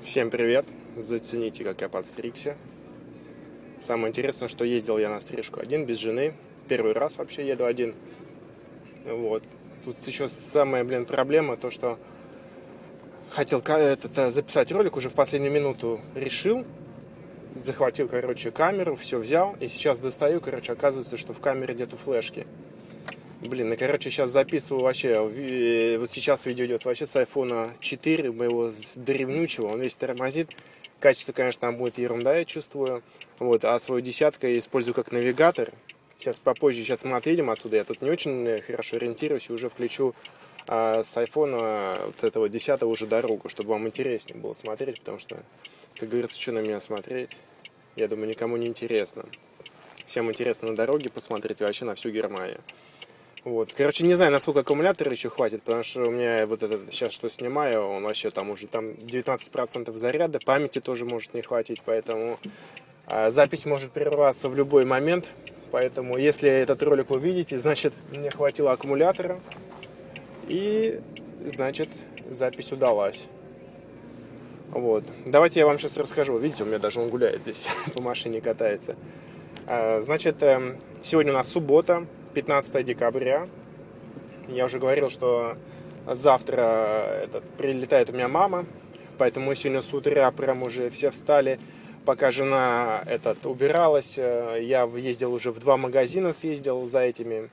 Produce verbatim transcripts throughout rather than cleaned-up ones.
Всем привет! Зацените, как я подстригся. Самое интересное, что ездил я на стрижку один, без жены. Первый раз вообще еду один. Вот. Тут еще самая, блин, проблема, то что хотел это, записать ролик, уже в последнюю минуту решил. Захватил, короче, камеру, все взял. И сейчас достаю, короче, оказывается, что в камере нету флешки. Блин, ну, короче, сейчас записываю вообще, вот сейчас видео идет вообще с айфона четыре, моего с древнючего, он весь тормозит. Качество, конечно, там будет ерунда, я чувствую. Вот, а свою десятку я использую как навигатор. Сейчас попозже, сейчас мы отъедем отсюда, я тут не очень хорошо ориентируюсь, и уже включу а, с айфона вот этого десятого уже дорогу, чтобы вам интереснее было смотреть, потому что, как говорится, что на меня смотреть, я думаю, никому не интересно. Всем интересно на дороге посмотреть и вообще на всю Германию. Вот. Короче, не знаю, насколько аккумулятор еще хватит, потому что у меня вот этот сейчас что снимаю, он вообще там уже там девятнадцать процентов заряда, памяти тоже может не хватить, поэтому а, запись может прерваться в любой момент. Поэтому, если этот ролик вы видите, значит, мне хватило аккумулятора, и, значит, запись удалась. Вот. Давайте я вам сейчас расскажу. Видите, у меня даже он гуляет здесь, по машине катается. А, значит, сегодня у нас суббота, пятнадцатое декабря. Я уже говорил, что завтра этот, прилетает у меня мама, поэтому сегодня с утра прям уже все встали. Пока жена этот, убиралась, я ездил уже в два магазина, съездил за этими,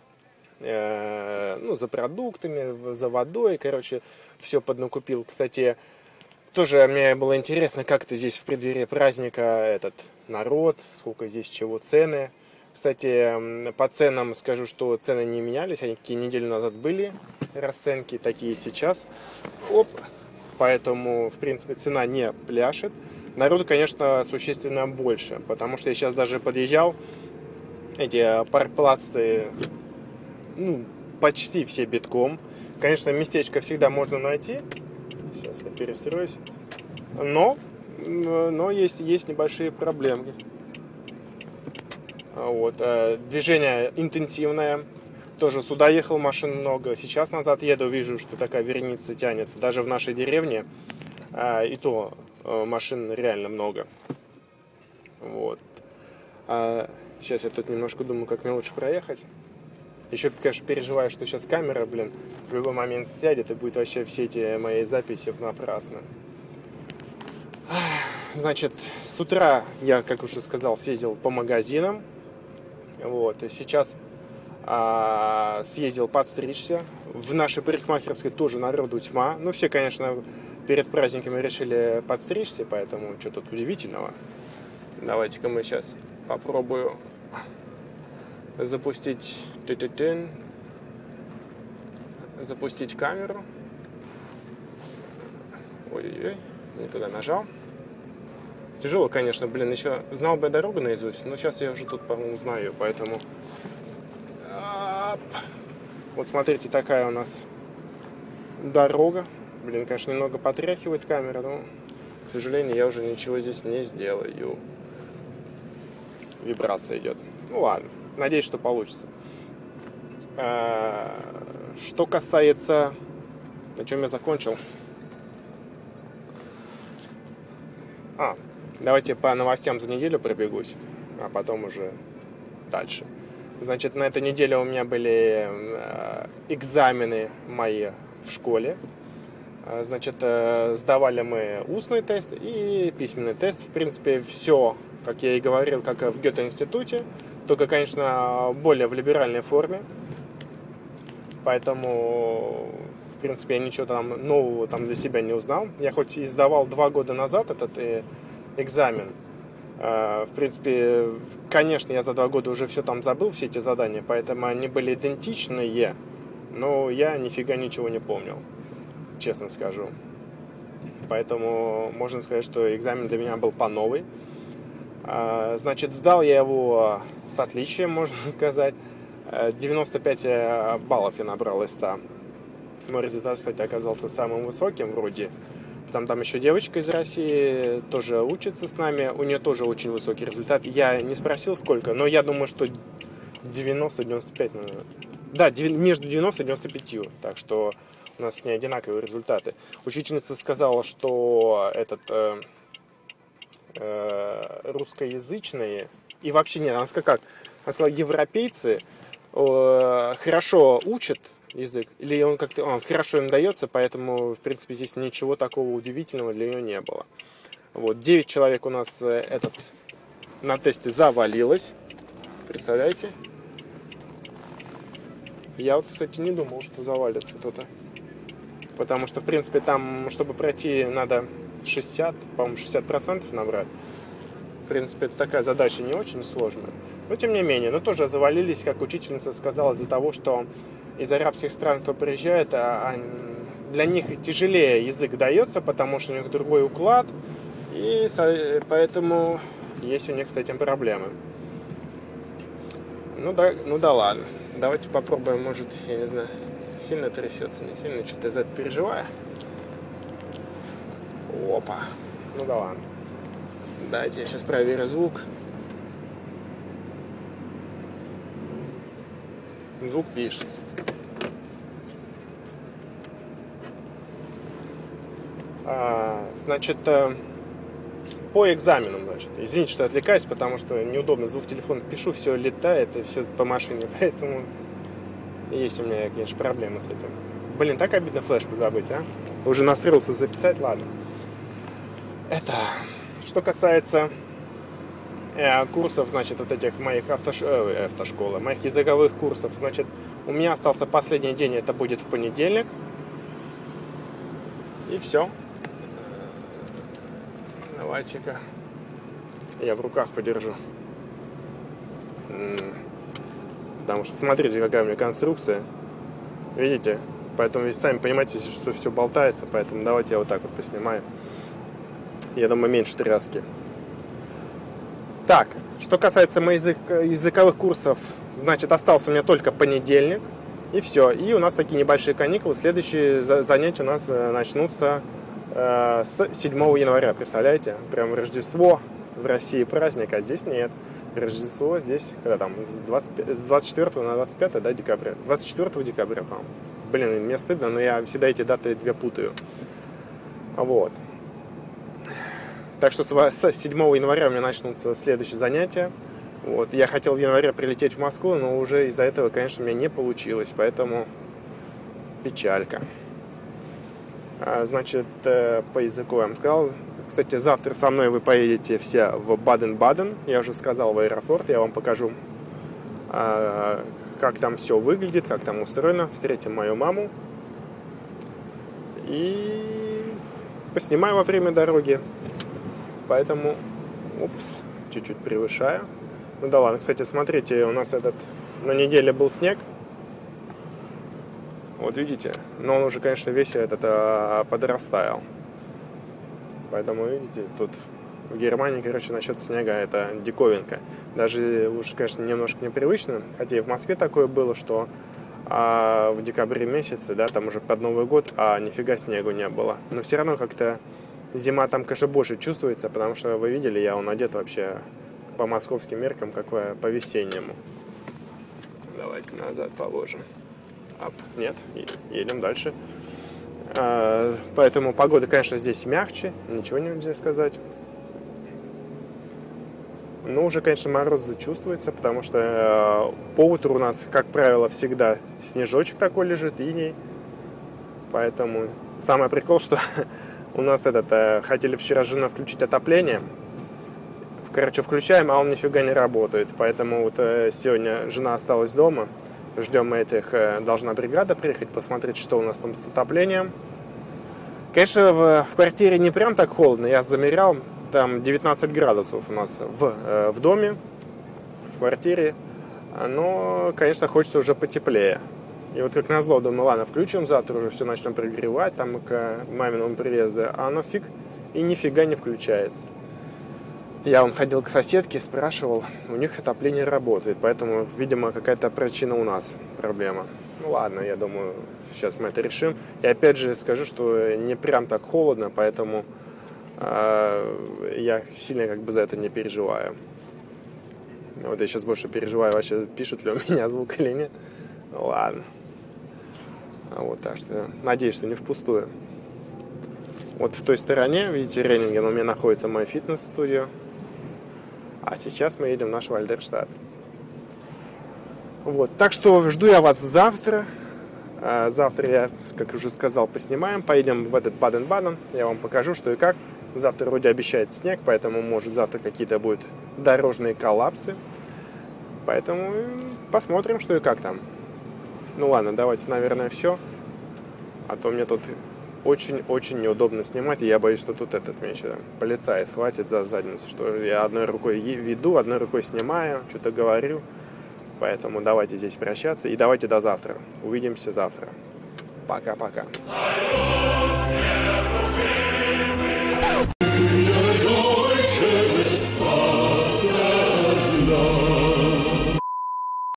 э, ну, за продуктами, за водой, короче, все поднакупил. Кстати, тоже мне было интересно, как это здесь в преддверии праздника этот народ, сколько здесь чего, цены. Кстати, по ценам скажу, что цены не менялись, они какие неделю назад были, расценки такие сейчас. Оп. Поэтому, в принципе, цена не пляшет. Народу, конечно, существенно больше, потому что я сейчас даже подъезжал, эти паркплацы, ну, почти все битком. Конечно, местечко всегда можно найти. Сейчас я перестроюсь. Но, но есть, есть небольшие проблемы. Вот. Движение интенсивное. Тоже сюда ехал машин много. Сейчас назад еду, вижу, что такая вереница тянется. Даже в нашей деревне. И то машин реально много. Вот. Сейчас я тут немножко думаю, как мне лучше проехать. Еще, конечно, переживаю, что сейчас камера, блин, в любой момент сядет, и будет вообще все эти мои записи напрасно. Значит, с утра я, как уже сказал, съездил по магазинам. Вот, и сейчас а, съездил подстричься. В нашей парикмахерской тоже народу тьма. Ну, все, конечно, перед праздниками решили подстричься, поэтому что тут удивительного. Давайте-ка мы сейчас попробую запустить запустить камеру. Ой-ой-ой, не туда нажал. Тяжело, конечно, блин, еще знал бы я дорогу наизусть, но сейчас я уже тут, по-моему, знаю, поэтому... Вот смотрите, такая у нас дорога. Блин, конечно, немного потряхивает камера, но, к сожалению, я уже ничего здесь не сделаю. Вибрация идет. Ну ладно, надеюсь, что получится. Что касается... На чем я закончил? А, давайте по новостям за неделю пробегусь, а потом уже дальше. Значит, на этой неделе у меня были э, экзамены мои в школе. Значит, э, сдавали мы устный тест и письменный тест. В принципе, все, как я и говорил, как в Гёте-институте, только, конечно, более в либеральной форме. Поэтому, в принципе, я ничего там нового там для себя не узнал. Я хоть и сдавал два года назад этот э, экзамен. Э, в принципе, конечно, я за два года уже все там забыл, все эти задания, поэтому они были идентичные, но я нифига ничего не помнил, честно скажу. Поэтому можно сказать, что экзамен для меня был по новой. Э, значит, сдал я его с отличием, можно сказать. девяносто пять баллов я набрал из ста. Мой результат, кстати, оказался самым высоким вроде. Там, там еще девочка из России тоже учится с нами. У нее тоже очень высокий результат. Я не спросил сколько, но я думаю, что девяносто - девяносто пять. Да, между девяносто и девяносто пять. Так что У нас не одинаковые результаты. Учительница сказала, что этот э, э, русскоязычные и вообще нет, она сказала как? Она сказала, европейцы э, хорошо учат язык, или он как-то он хорошо им дается, поэтому, в принципе, здесь ничего такого удивительного для нее не было. Вот, девять человек у нас э, этот на тесте завалилось. Представляете? Я вот, кстати, не думал, что завалится кто-то. Потому что, в принципе, там, чтобы пройти, надо шестьдесят, по-моему, шестьдесят процентов набрать. В принципе, это такая задача не очень сложная. Но, тем не менее, но тоже завалились, как учительница сказала, из-за того, что из арабских стран, кто приезжает, а для них тяжелее язык дается, потому что у них другой уклад. И поэтому есть у них с этим проблемы. Ну да, ну да ладно. Давайте попробуем, может, я не знаю, сильно трясется, не сильно, что-то из этого переживаю. Опа. Ну да ладно. Дайте я сейчас проверю звук. Звук пишется. А, значит, по экзаменам, значит. Извините, что отвлекаюсь, потому что неудобно. С двух телефонов пишу, все летает, и все по машине. Поэтому есть у меня, конечно, проблемы с этим. Блин, так обидно флешку забыть, а? Уже настроился записать, ладно. Это... Что касается э, курсов, значит, вот этих моих автош... э, автошколы, моих языковых курсов, значит, у меня остался последний день, это будет в понедельник. И все. Давайте-ка я в руках подержу. Потому что смотрите, какая у меня конструкция. Видите? Поэтому вы сами понимаете, что все болтается, поэтому давайте я вот так вот поснимаю. Я думаю, меньше тряски. Так, что касается моих язык, языковых курсов, значит, остался у меня только понедельник. И все. И у нас такие небольшие каникулы. Следующие занятия у нас начнутся э, с седьмого января. Представляете? Прям Рождество в России праздник, а здесь нет. Рождество здесь, когда там, с двадцать четвёртого на двадцать пятое, да, декабря. двадцать четвёртого декабря, по-моему. Блин, мне стыдно, но я всегда эти даты две путаю. Вот. Так что с седьмого января у меня начнутся следующие занятия. Вот. Я хотел в январе прилететь в Москву, но уже из-за этого, конечно, у меня не получилось. Поэтому печалька. А, значит, по языку я вам сказал. Кстати, завтра со мной вы поедете все в Баден-Баден. Я уже сказал, в аэропорт. Я вам покажу, как там все выглядит, как там устроено. Встретим мою маму. И поснимаю во время дороги. Поэтому, упс, чуть-чуть превышаю. Ну да ладно, кстати, смотрите, у нас этот на неделе был снег. Вот видите, но он уже, конечно, весь этот а, подрастаял. Поэтому, видите, тут в Германии, короче, насчет снега это диковинка. Даже уж, конечно, немножко непривычно, хотя и в Москве такое было, что а, в декабре месяце, да, там уже под Новый год, а нифига снегу не было. Но все равно как-то зима там, конечно, больше чувствуется, потому что вы видели, я он одет вообще по московским меркам, как по весеннему. Давайте назад положим. Ап. Нет, едем дальше. А, поэтому погода, конечно, здесь мягче, ничего нельзя сказать. Но уже, конечно, мороз чувствуется, потому что по утру у нас, как правило, всегда снежочек такой лежит, иней. Поэтому самый прикол, что у нас этот, хотели вчера с женой включить отопление. Короче, включаем, а он нифига не работает. Поэтому вот сегодня жена осталась дома. Ждем мы этих, должна бригада приехать, посмотреть, что у нас там с отоплением. Конечно, в, в квартире не прям так холодно. Я замерял, там девятнадцать градусов у нас в, в доме, в квартире. Но, конечно, хочется уже потеплее. И вот как назло, думаю, ладно, включим завтра, уже все начнем прогревать там к маминому приезду. А оно фиг и нифига не включается. Я вон ходил к соседке, спрашивал, у них отопление работает, поэтому, видимо, какая-то причина у нас проблема. Ну ладно, я думаю, сейчас мы это решим. И опять же скажу, что не прям так холодно, поэтому э, я сильно как бы за это не переживаю. Вот я сейчас больше переживаю, вообще пишут ли у меня звук или нет. Ну ладно. Вот, так что надеюсь, что не впустую. Вот в той стороне, видите, Реннинген, у меня находится мой фитнес-студио. А сейчас мы едем в наш Вальдерштат. Вот, так что жду я вас завтра. Завтра я, как уже сказал, поснимаем. Поедем в этот Баден-Баден. Я вам покажу, что и как. Завтра вроде обещает снег, поэтому, может, завтра какие-то будут дорожные коллапсы. Поэтому посмотрим, что и как там. Ну ладно, давайте, наверное, все. А то мне тут очень-очень неудобно снимать. И я боюсь, что тут этот меня еще полицай схватит за задницу. Что я одной рукой веду, одной рукой снимаю, что-то говорю. Поэтому давайте здесь прощаться. И давайте до завтра. Увидимся завтра. Пока-пока.